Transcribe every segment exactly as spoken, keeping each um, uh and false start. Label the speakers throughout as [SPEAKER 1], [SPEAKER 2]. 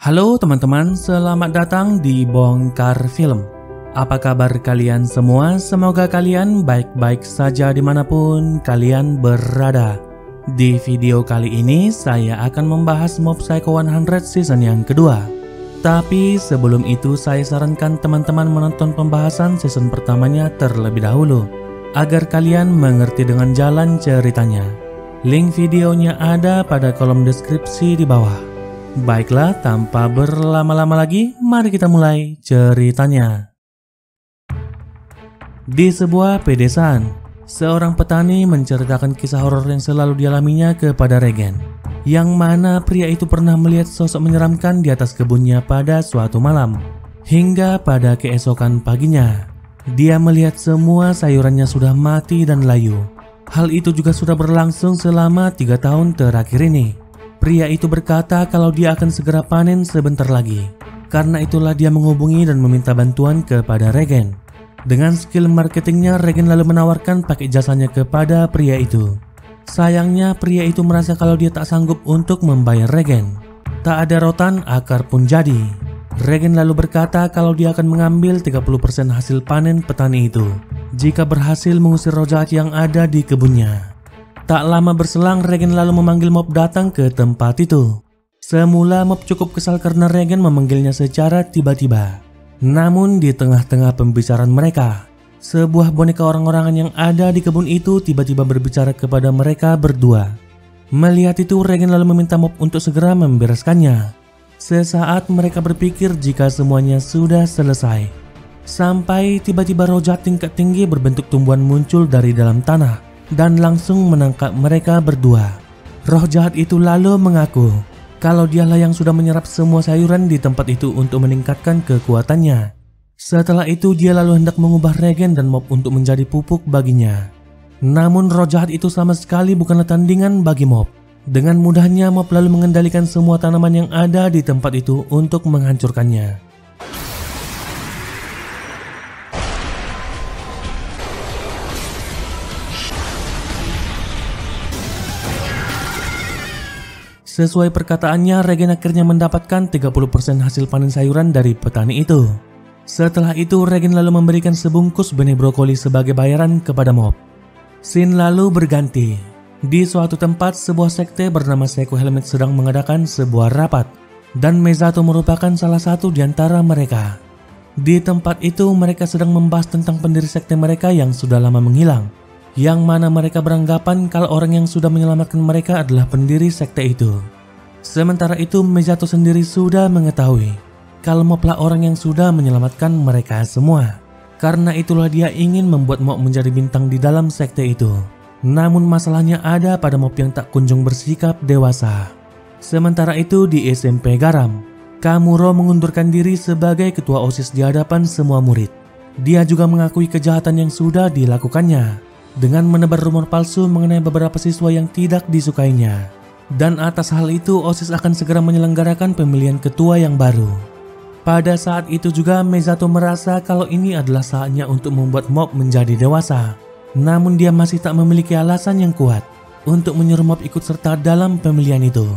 [SPEAKER 1] Halo teman-teman, selamat datang di Bongkar Film. Apa kabar kalian semua? Semoga kalian baik-baik saja dimanapun kalian berada. Di video kali ini saya akan membahas Mob Psycho seratus season yang kedua. Tapi sebelum itu saya sarankan teman-teman menonton pembahasan season pertamanya terlebih dahulu, agar kalian mengerti dengan jalan ceritanya. Link videonya ada pada kolom deskripsi di bawah. Baiklah, tanpa berlama-lama lagi, mari kita mulai ceritanya. Di sebuah pedesaan, seorang petani menceritakan kisah horor yang selalu dialaminya kepada Regen, yang mana pria itu pernah melihat sosok menyeramkan di atas kebunnya pada suatu malam. Hingga pada keesokan paginya, dia melihat semua sayurannya sudah mati dan layu. Hal itu juga sudah berlangsung selama tiga tahun terakhir ini. Pria itu berkata kalau dia akan segera panen sebentar lagi. Karena itulah dia menghubungi dan meminta bantuan kepada Regen. Dengan skill marketingnya, Regen lalu menawarkan pakai jasanya kepada pria itu. Sayangnya pria itu merasa kalau dia tak sanggup untuk membayar Regen. Tak ada rotan, akar pun jadi. Regen lalu berkata kalau dia akan mengambil tiga puluh persen hasil panen petani itu jika berhasil mengusir roh jahat yang ada di kebunnya. Tak lama berselang, Regen lalu memanggil Mob datang ke tempat itu. Semula Mob cukup kesal karena Regen memanggilnya secara tiba-tiba. Namun di tengah-tengah pembicaraan mereka, sebuah boneka orang-orangan yang ada di kebun itu tiba-tiba berbicara kepada mereka berdua. Melihat itu, Regen lalu meminta Mob untuk segera membereskannya. Sesaat mereka berpikir jika semuanya sudah selesai, sampai tiba-tiba roh jahat tingkat tinggi berbentuk tumbuhan muncul dari dalam tanah dan langsung menangkap mereka berdua. Roh jahat itu lalu mengaku kalau dialah yang sudah menyerap semua sayuran di tempat itu untuk meningkatkan kekuatannya. Setelah itu dia lalu hendak mengubah Regen dan Mob untuk menjadi pupuk baginya. Namun roh jahat itu sama sekali bukanlah tandingan bagi Mob. Dengan mudahnya Mob lalu mengendalikan semua tanaman yang ada di tempat itu untuk menghancurkannya. Sesuai perkataannya, Regen akhirnya mendapatkan tiga puluh persen hasil panen sayuran dari petani itu. Setelah itu, Regen lalu memberikan sebungkus benih brokoli sebagai bayaran kepada Mob. Scene lalu berganti. Di suatu tempat, sebuah sekte bernama Psycho Helmet sedang mengadakan sebuah rapat, dan Mezato merupakan salah satu di antara mereka. Di tempat itu, mereka sedang membahas tentang pendiri sekte mereka yang sudah lama menghilang, yang mana mereka beranggapan kalau orang yang sudah menyelamatkan mereka adalah pendiri sekte itu. Sementara itu, Mezato sendiri sudah mengetahui kalau Mob lah orang yang sudah menyelamatkan mereka semua. Karena itulah dia ingin membuat Mob menjadi bintang di dalam sekte itu. Namun masalahnya ada pada Mob yang tak kunjung bersikap dewasa. Sementara itu di S M P Garam, Kamuro mengundurkan diri sebagai ketua OSIS di hadapan semua murid. Dia juga mengakui kejahatan yang sudah dilakukannya dengan menebar rumor palsu mengenai beberapa siswa yang tidak disukainya. Dan atas hal itu, OSIS akan segera menyelenggarakan pemilihan ketua yang baru. Pada saat itu juga Mezato merasa kalau ini adalah saatnya untuk membuat Mob menjadi dewasa. Namun dia masih tak memiliki alasan yang kuat untuk menyuruh Mob ikut serta dalam pemilihan itu.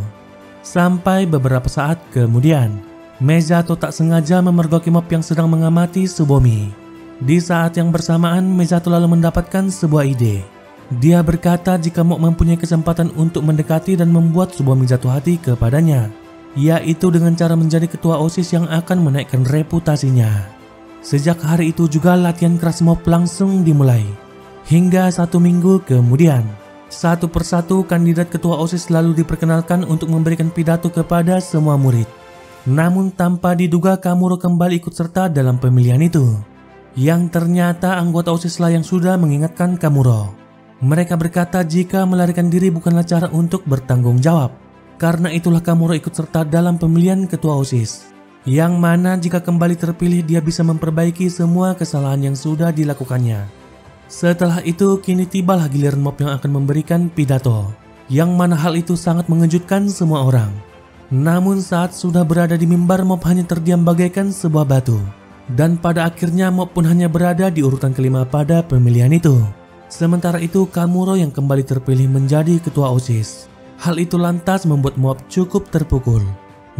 [SPEAKER 1] Sampai beberapa saat kemudian, Mezato tak sengaja memergoki Mob yang sedang mengamati Tsubomi. Di saat yang bersamaan, Mezato lalu mendapatkan sebuah ide. Dia berkata jika Mob mempunyai kesempatan untuk mendekati dan membuat Tsubomi jatuh hati kepadanya, yaitu dengan cara menjadi ketua OSIS yang akan menaikkan reputasinya. Sejak hari itu juga latihan keras Mob langsung dimulai. Hingga satu minggu kemudian, satu persatu kandidat ketua OSIS lalu diperkenalkan untuk memberikan pidato kepada semua murid. Namun tanpa diduga Kamuro kembali ikut serta dalam pemilihan itu. Yang ternyata anggota OSIS lah yang sudah mengingatkan Kamuro. Mereka berkata jika melarikan diri bukanlah cara untuk bertanggung jawab. Karena itulah Kamuro ikut serta dalam pemilihan ketua OSIS. Yang mana jika kembali terpilih dia bisa memperbaiki semua kesalahan yang sudah dilakukannya. Setelah itu kini tibalah giliran Mob yang akan memberikan pidato. Yang mana hal itu sangat mengejutkan semua orang. Namun saat sudah berada di mimbar, Mob hanya terdiam bagaikan sebuah batu. Dan pada akhirnya Mob pun hanya berada di urutan kelima pada pemilihan itu. Sementara itu Kamuro yang kembali terpilih menjadi ketua OSIS. Hal itu lantas membuat Mob cukup terpukul.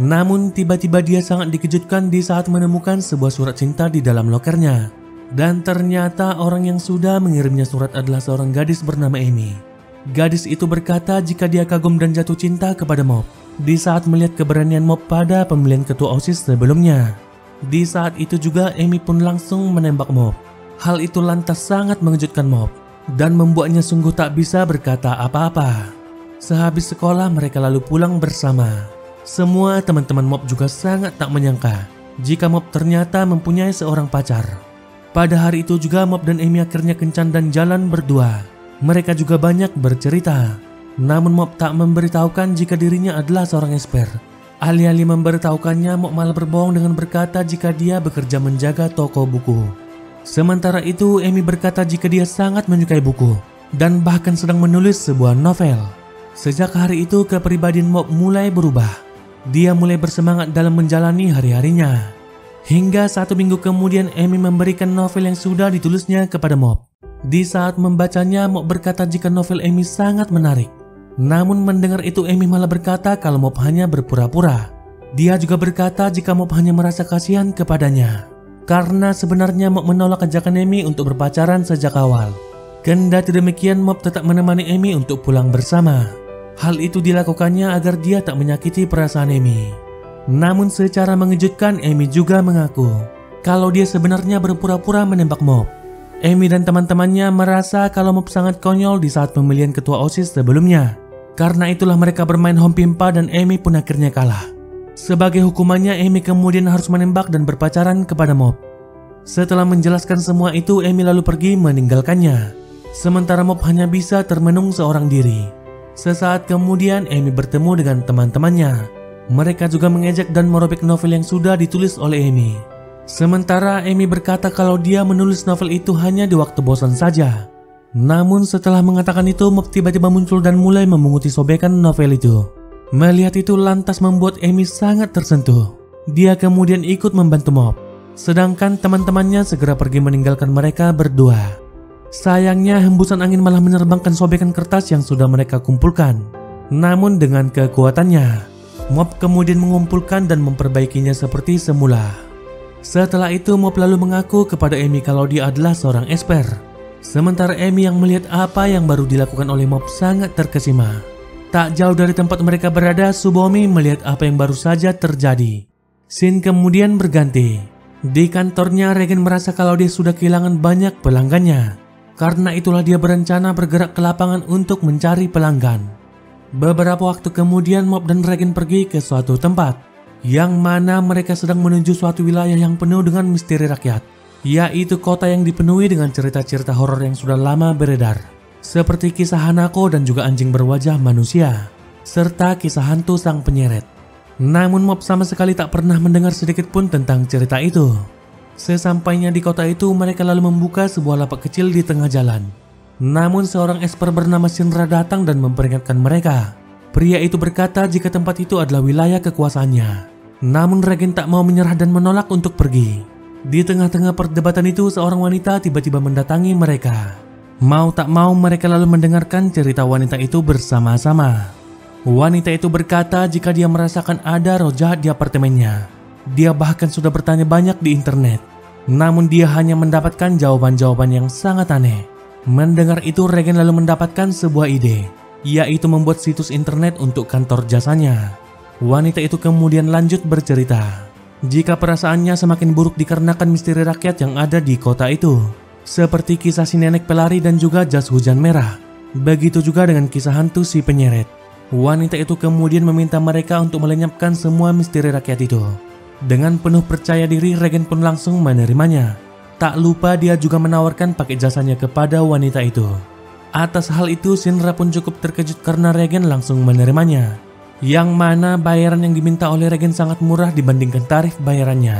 [SPEAKER 1] Namun tiba-tiba dia sangat dikejutkan di saat menemukan sebuah surat cinta di dalam lokernya. Dan ternyata orang yang sudah mengirimnya surat adalah seorang gadis bernama Amy. Gadis itu berkata jika dia kagum dan jatuh cinta kepada Mob di saat melihat keberanian Mob pada pemilihan ketua OSIS sebelumnya. Di saat itu juga Amy pun langsung menembak Mob. Hal itu lantas sangat mengejutkan Mob dan membuatnya sungguh tak bisa berkata apa-apa. Sehabis sekolah mereka lalu pulang bersama. Semua teman-teman Mob juga sangat tak menyangka jika Mob ternyata mempunyai seorang pacar. Pada hari itu juga Mob dan Amy akhirnya kencan dan jalan berdua. Mereka juga banyak bercerita. Namun Mob tak memberitahukan jika dirinya adalah seorang esper. Alih-alih memberitahukannya, Mob malah berbohong dengan berkata jika dia bekerja menjaga toko buku. Sementara itu Amy berkata jika dia sangat menyukai buku dan bahkan sedang menulis sebuah novel. Sejak hari itu kepribadian Mob mulai berubah. Dia mulai bersemangat dalam menjalani hari-harinya. Hingga satu minggu kemudian Amy memberikan novel yang sudah ditulisnya kepada Mob. Di saat membacanya, Mob berkata jika novel Amy sangat menarik. Namun mendengar itu Amy malah berkata kalau Mob hanya berpura-pura. Dia juga berkata jika Mob hanya merasa kasihan kepadanya. Karena sebenarnya Mob menolak ajakan Amy untuk berpacaran sejak awal. Kendati demikian Mob tetap menemani Amy untuk pulang bersama. Hal itu dilakukannya agar dia tak menyakiti perasaan Amy. Namun secara mengejutkan Amy juga mengaku kalau dia sebenarnya berpura-pura menembak Mob. Amy dan teman-temannya merasa kalau Mob sangat konyol di saat pemilihan ketua OSIS sebelumnya. Karena itulah mereka bermain home pimpa dan Amy pun akhirnya kalah. Sebagai hukumannya Amy kemudian harus menembak dan berpacaran kepada Mob. Setelah menjelaskan semua itu Amy lalu pergi meninggalkannya. Sementara Mob hanya bisa termenung seorang diri. Sesaat kemudian Amy bertemu dengan teman-temannya. Mereka juga mengejek dan merobek novel yang sudah ditulis oleh Amy. Sementara Amy berkata kalau dia menulis novel itu hanya di waktu bosan saja. Namun setelah mengatakan itu Mob tiba-tiba muncul dan mulai memunguti sobekan novel itu. Melihat itu lantas membuat Amy sangat tersentuh. Dia kemudian ikut membantu Mob. Sedangkan teman-temannya segera pergi meninggalkan mereka berdua. Sayangnya hembusan angin malah menerbangkan sobekan kertas yang sudah mereka kumpulkan. Namun dengan kekuatannya, Mob kemudian mengumpulkan dan memperbaikinya seperti semula. Setelah itu Mob lalu mengaku kepada Amy kalau dia adalah seorang esper. Sementara Amy yang melihat apa yang baru dilakukan oleh Mob sangat terkesima. Tak jauh dari tempat mereka berada, Tsubomi melihat apa yang baru saja terjadi. Scene kemudian berganti. Di kantornya Regen merasa kalau dia sudah kehilangan banyak pelanggannya. Karena itulah dia berencana bergerak ke lapangan untuk mencari pelanggan. Beberapa waktu kemudian Mob dan Regen pergi ke suatu tempat, yang mana mereka sedang menuju suatu wilayah yang penuh dengan misteri rakyat, yaitu kota yang dipenuhi dengan cerita-cerita horor yang sudah lama beredar, seperti kisah Hanako dan juga anjing berwajah manusia, serta kisah hantu sang penyeret. Namun Mob sama sekali tak pernah mendengar sedikit pun tentang cerita itu. Sesampainya di kota itu, mereka lalu membuka sebuah lapak kecil di tengah jalan. Namun seorang esper bernama Shinra datang dan memperingatkan mereka. Pria itu berkata jika tempat itu adalah wilayah kekuasaannya. Namun Regen tak mau menyerah dan menolak untuk pergi. Di tengah-tengah perdebatan itu, seorang wanita tiba-tiba mendatangi mereka. Mau tak mau mereka lalu mendengarkan cerita wanita itu bersama-sama. Wanita itu berkata jika dia merasakan ada roh jahat di apartemennya. Dia bahkan sudah bertanya banyak di internet. Namun dia hanya mendapatkan jawaban-jawaban yang sangat aneh. Mendengar itu Regen lalu mendapatkan sebuah ide, yaitu membuat situs internet untuk kantor jasanya. Wanita itu kemudian lanjut bercerita jika perasaannya semakin buruk dikarenakan misteri rakyat yang ada di kota itu, seperti kisah si nenek pelari dan juga jas hujan merah. Begitu juga dengan kisah hantu si penyeret. Wanita itu kemudian meminta mereka untuk melenyapkan semua misteri rakyat itu. Dengan penuh percaya diri Regen pun langsung menerimanya. Tak lupa dia juga menawarkan paket jasanya kepada wanita itu. Atas hal itu Shinra pun cukup terkejut karena Regen langsung menerimanya. Yang mana bayaran yang diminta oleh Regen sangat murah dibandingkan tarif bayarannya.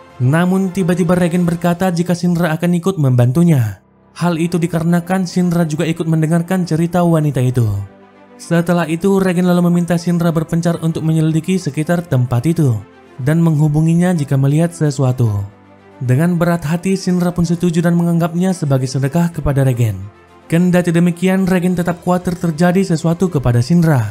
[SPEAKER 1] Namun tiba-tiba Regen berkata jika Shinra akan ikut membantunya. Hal itu dikarenakan Shinra juga ikut mendengarkan cerita wanita itu. Setelah itu Regen lalu meminta Shinra berpencar untuk menyelidiki sekitar tempat itu dan menghubunginya jika melihat sesuatu. Dengan berat hati Shinra pun setuju dan menganggapnya sebagai sedekah kepada Regen. Kendati demikian Regen tetap khawatir terjadi sesuatu kepada Shinra.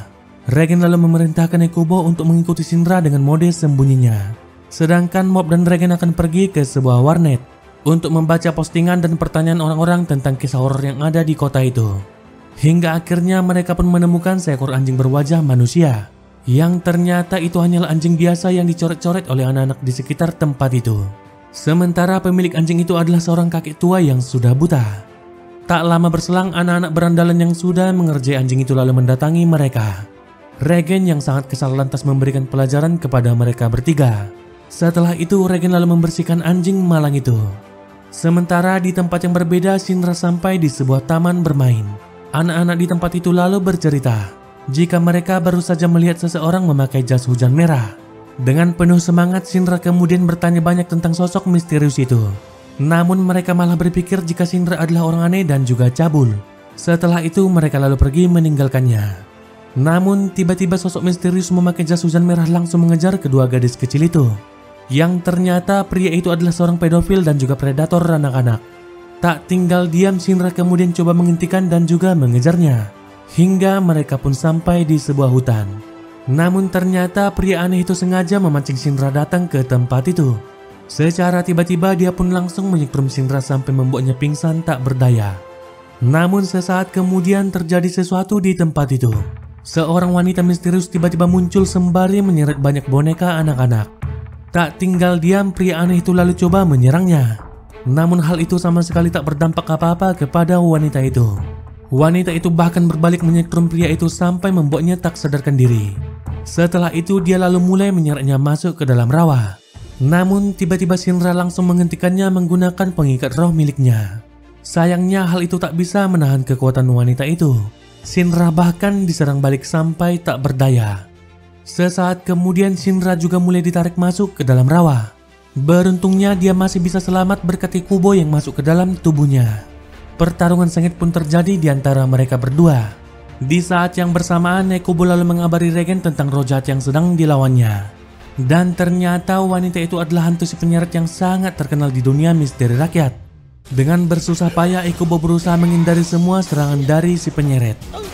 [SPEAKER 1] Regen lalu memerintahkan Ekubo untuk mengikuti Shinra dengan mode sembunyinya. Sedangkan Mob dan Regen akan pergi ke sebuah warnet untuk membaca postingan dan pertanyaan orang-orang tentang kisah horor yang ada di kota itu. Hingga akhirnya mereka pun menemukan seekor anjing berwajah manusia, yang ternyata itu hanyalah anjing biasa yang dicoret-coret oleh anak-anak di sekitar tempat itu. Sementara pemilik anjing itu adalah seorang kakek tua yang sudah buta. Tak lama berselang, anak-anak berandalan yang sudah mengerjai anjing itu lalu mendatangi mereka. Regen yang sangat kesal lantas memberikan pelajaran kepada mereka bertiga. Setelah itu Regen lalu membersihkan anjing malang itu. Sementara di tempat yang berbeda, Shinra sampai di sebuah taman bermain. Anak-anak di tempat itu lalu bercerita jika mereka baru saja melihat seseorang memakai jas hujan merah. Dengan penuh semangat, Shinra kemudian bertanya banyak tentang sosok misterius itu. Namun mereka malah berpikir jika Shinra adalah orang aneh dan juga cabul. Setelah itu mereka lalu pergi meninggalkannya. Namun tiba-tiba sosok misterius memakai jas hujan merah langsung mengejar kedua gadis kecil itu. Yang ternyata pria itu adalah seorang pedofil dan juga predator anak-anak. Tak tinggal diam, Shinra kemudian coba menghentikan dan juga mengejarnya. Hingga mereka pun sampai di sebuah hutan. Namun ternyata pria aneh itu sengaja memancing Shinra datang ke tempat itu. Secara tiba-tiba dia pun langsung menyetrum Shinra sampai membuatnya pingsan tak berdaya. Namun sesaat kemudian terjadi sesuatu di tempat itu. Seorang wanita misterius tiba-tiba muncul sembari menyeret banyak boneka anak-anak. Tak tinggal diam, pria aneh itu lalu coba menyerangnya. Namun hal itu sama sekali tak berdampak apa-apa kepada wanita itu. Wanita itu bahkan berbalik menyetrum pria itu sampai membuatnya tak sadarkan diri. Setelah itu dia lalu mulai menyeretnya masuk ke dalam rawa. Namun tiba-tiba Shinra langsung menghentikannya menggunakan pengikat roh miliknya. Sayangnya hal itu tak bisa menahan kekuatan wanita itu. Shinra bahkan diserang balik sampai tak berdaya. Sesaat kemudian Shinra juga mulai ditarik masuk ke dalam rawa. Beruntungnya dia masih bisa selamat berkat Ekubo yang masuk ke dalam tubuhnya. Pertarungan sengit pun terjadi di antara mereka berdua. Di saat yang bersamaan, Ekubo lalu mengabari Regen tentang roh jahat yang sedang dilawannya. Dan ternyata wanita itu adalah hantu si penyeret yang sangat terkenal di dunia misteri rakyat. Dengan bersusah payah, Ekubo berusaha menghindari semua serangan dari si penyeret.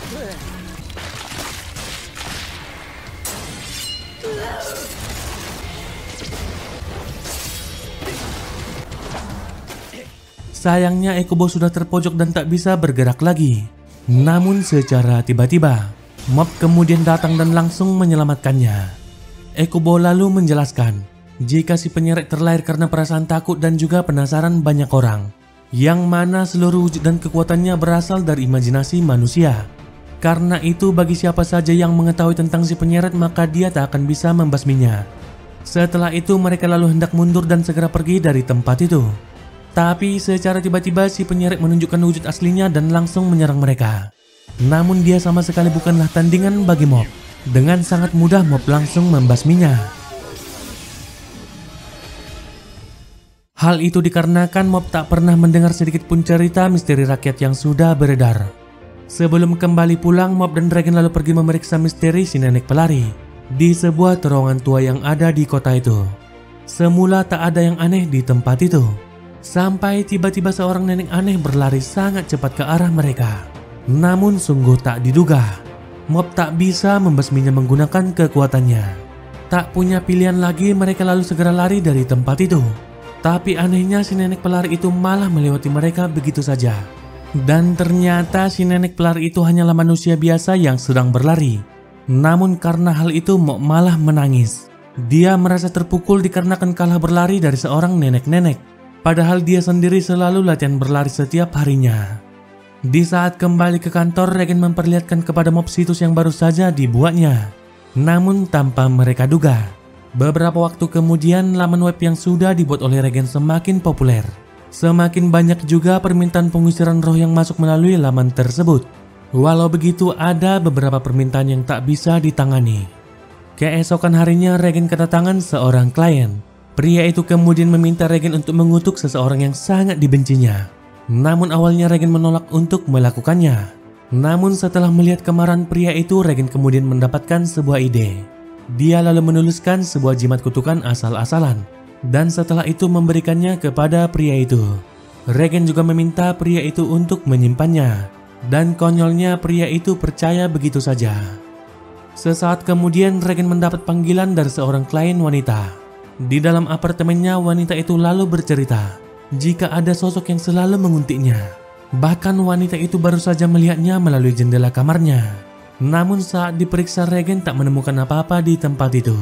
[SPEAKER 1] Sayangnya Ekubo sudah terpojok dan tak bisa bergerak lagi. Namun secara tiba-tiba, Mob kemudian datang dan langsung menyelamatkannya. Ekubo lalu menjelaskan jika si penyeret terlahir karena perasaan takut dan juga penasaran banyak orang, yang mana seluruh wujud dan kekuatannya berasal dari imajinasi manusia. Karena itu bagi siapa saja yang mengetahui tentang si penyeret maka dia tak akan bisa membasminya. Setelah itu mereka lalu hendak mundur dan segera pergi dari tempat itu. Tapi secara tiba-tiba si penyeret menunjukkan wujud aslinya dan langsung menyerang mereka. Namun dia sama sekali bukanlah tandingan bagi Mob. Dengan sangat mudah Mob langsung membasminya. Hal itu dikarenakan Mob tak pernah mendengar sedikit pun cerita misteri rakyat yang sudah beredar. Sebelum kembali pulang, Mob dan Regen lalu pergi memeriksa misteri si nenek pelari di sebuah terowongan tua yang ada di kota itu. Semula tak ada yang aneh di tempat itu. Sampai tiba-tiba seorang nenek aneh berlari sangat cepat ke arah mereka. Namun sungguh tak diduga, Mob tak bisa membasminya menggunakan kekuatannya. Tak punya pilihan lagi, mereka lalu segera lari dari tempat itu. Tapi anehnya si nenek pelari itu malah melewati mereka begitu saja. Dan ternyata si nenek pelari itu hanyalah manusia biasa yang sedang berlari. Namun karena hal itu Mob malah menangis. Dia merasa terpukul dikarenakan kalah berlari dari seorang nenek-nenek. Padahal dia sendiri selalu latihan berlari setiap harinya. Di saat kembali ke kantor, Regen memperlihatkan kepada Mob situs yang baru saja dibuatnya. Namun tanpa mereka duga, beberapa waktu kemudian laman web yang sudah dibuat oleh Regen semakin populer. Semakin banyak juga permintaan pengusiran roh yang masuk melalui laman tersebut. Walau begitu, ada beberapa permintaan yang tak bisa ditangani. Keesokan harinya Regen kedatangan seorang klien. Pria itu kemudian meminta Regen untuk mengutuk seseorang yang sangat dibencinya. Namun awalnya Regen menolak untuk melakukannya. Namun setelah melihat kemarahan pria itu, Regen kemudian mendapatkan sebuah ide. Dia lalu menuliskan sebuah jimat kutukan asal-asalan. Dan setelah itu memberikannya kepada pria itu. Regen juga meminta pria itu untuk menyimpannya. Dan konyolnya pria itu percaya begitu saja. Sesaat kemudian Regen mendapat panggilan dari seorang klien wanita. Di dalam apartemennya, wanita itu lalu bercerita jika ada sosok yang selalu menguntiknya. Bahkan wanita itu baru saja melihatnya melalui jendela kamarnya. Namun saat diperiksa, Regen tak menemukan apa-apa di tempat itu.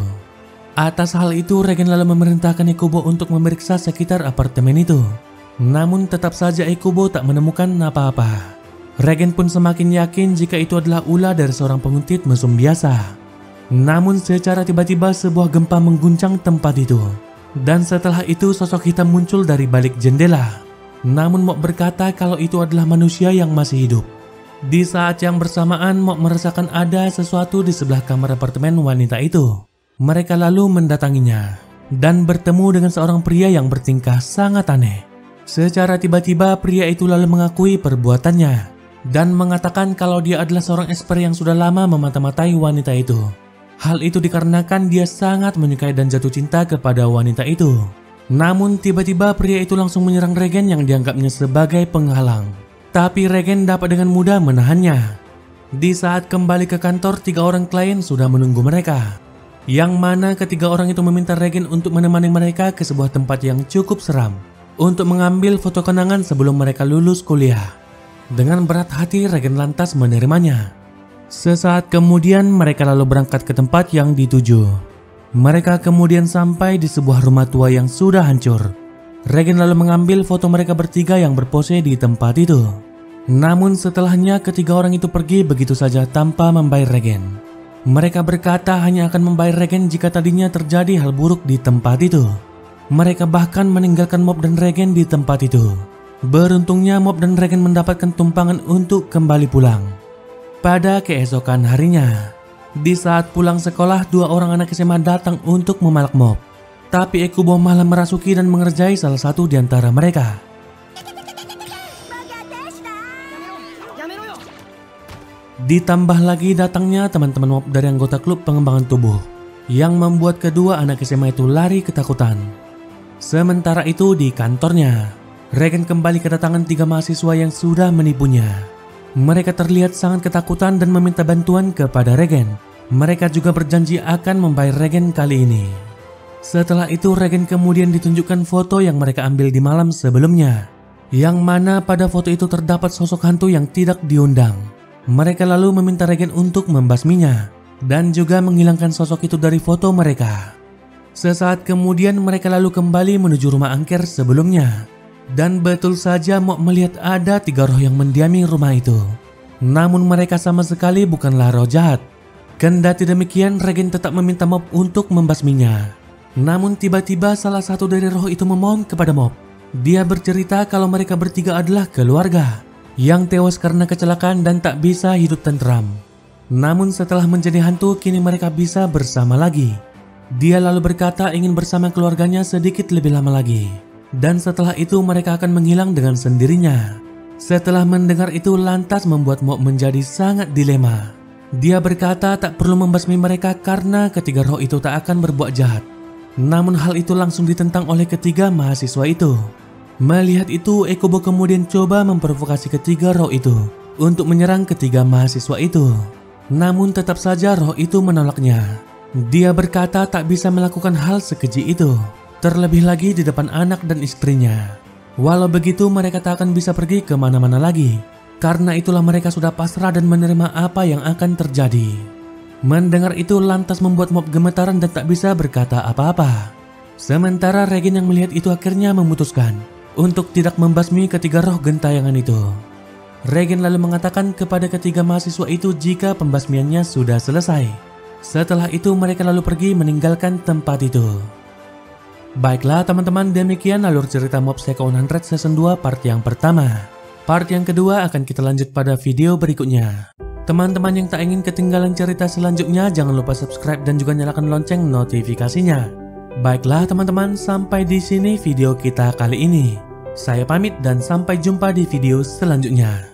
[SPEAKER 1] Atas hal itu, Regen lalu memerintahkan Ikubo untuk memeriksa sekitar apartemen itu. Namun tetap saja Ikubo tak menemukan apa-apa. Regen pun semakin yakin jika itu adalah ulah dari seorang penguntit mesum biasa. Namun secara tiba-tiba sebuah gempa mengguncang tempat itu. Dan setelah itu sosok hitam muncul dari balik jendela. Namun Mok berkata kalau itu adalah manusia yang masih hidup. Di saat yang bersamaan, Mok merasakan ada sesuatu di sebelah kamar apartemen wanita itu. Mereka lalu mendatanginya dan bertemu dengan seorang pria yang bertingkah sangat aneh. Secara tiba-tiba pria itu lalu mengakui perbuatannya dan mengatakan kalau dia adalah seorang esper yang sudah lama memata-matai wanita itu. Hal itu dikarenakan dia sangat menyukai dan jatuh cinta kepada wanita itu. Namun tiba-tiba pria itu langsung menyerang Regen yang dianggapnya sebagai penghalang. Tapi Regen dapat dengan mudah menahannya. Di saat kembali ke kantor, tiga orang klien sudah menunggu mereka. Yang mana ketiga orang itu meminta Regen untuk menemani mereka ke sebuah tempat yang cukup seram untuk mengambil foto kenangan sebelum mereka lulus kuliah. Dengan berat hati, Regen lantas menerimanya. Sesaat kemudian mereka lalu berangkat ke tempat yang dituju. Mereka kemudian sampai di sebuah rumah tua yang sudah hancur. Regen lalu mengambil foto mereka bertiga yang berpose di tempat itu. Namun setelahnya ketiga orang itu pergi begitu saja tanpa membayar Regen. Mereka berkata hanya akan membayar Regen jika tadinya terjadi hal buruk di tempat itu. Mereka bahkan meninggalkan Mop dan Regen di tempat itu. Beruntungnya Mop dan Regen mendapatkan tumpangan untuk kembali pulang. Pada keesokan harinya, di saat pulang sekolah, dua orang anak S M A datang untuk memalak Mop. Tapi Ikubo malah merasuki dan mengerjai salah satu di antara mereka. Ditambah lagi datangnya teman-teman Mop dari anggota klub pengembangan tubuh yang membuat kedua anak S M A itu lari ketakutan. Sementara itu di kantornya, Regen kembali kedatangan tiga mahasiswa yang sudah menipunya. Mereka terlihat sangat ketakutan dan meminta bantuan kepada Regen. Mereka juga berjanji akan membayar Regen kali ini. Setelah itu Regen kemudian ditunjukkan foto yang mereka ambil di malam sebelumnya, yang mana pada foto itu terdapat sosok hantu yang tidak diundang. Mereka lalu meminta Regen untuk membasminya dan juga menghilangkan sosok itu dari foto mereka. Sesaat kemudian mereka lalu kembali menuju rumah angker sebelumnya. Dan betul saja Mok melihat ada tiga roh yang mendiami rumah itu. Namun mereka sama sekali bukanlah roh jahat. Kendati demikian, Regen tetap meminta Mop untuk membasminya. Namun tiba-tiba salah satu dari roh itu memohon kepada Mop. Dia bercerita kalau mereka bertiga adalah keluarga yang tewas karena kecelakaan dan tak bisa hidup tentram. Namun setelah menjadi hantu, kini mereka bisa bersama lagi. Dia lalu berkata ingin bersama keluarganya sedikit lebih lama lagi. Dan setelah itu mereka akan menghilang dengan sendirinya. Setelah mendengar itu lantas membuat Mok menjadi sangat dilema. Dia berkata tak perlu membasmi mereka karena ketiga roh itu tak akan berbuat jahat. Namun hal itu langsung ditentang oleh ketiga mahasiswa itu. Melihat itu, Ikubo kemudian coba memprovokasi ketiga roh itu untuk menyerang ketiga mahasiswa itu. Namun tetap saja roh itu menolaknya. Dia berkata tak bisa melakukan hal sekeji itu. Terlebih lagi di depan anak dan istrinya. Walau begitu mereka tak akan bisa pergi kemana-mana lagi. Karena itulah mereka sudah pasrah dan menerima apa yang akan terjadi. Mendengar itu lantas membuat Mop gemetaran dan tak bisa berkata apa-apa. Sementara Regen yang melihat itu akhirnya memutuskan untuk tidak membasmi ketiga roh gentayangan itu. Regen lalu mengatakan kepada ketiga mahasiswa itu jika pembasmiannya sudah selesai. Setelah itu mereka lalu pergi meninggalkan tempat itu. Baiklah teman-teman, demikian alur cerita Mob Psycho seratus Season dua part yang pertama. Part yang kedua akan kita lanjut pada video berikutnya. Teman-teman yang tak ingin ketinggalan cerita selanjutnya, jangan lupa subscribe dan juga nyalakan lonceng notifikasinya. Baiklah teman-teman, sampai di sini video kita kali ini. Saya pamit dan sampai jumpa di video selanjutnya.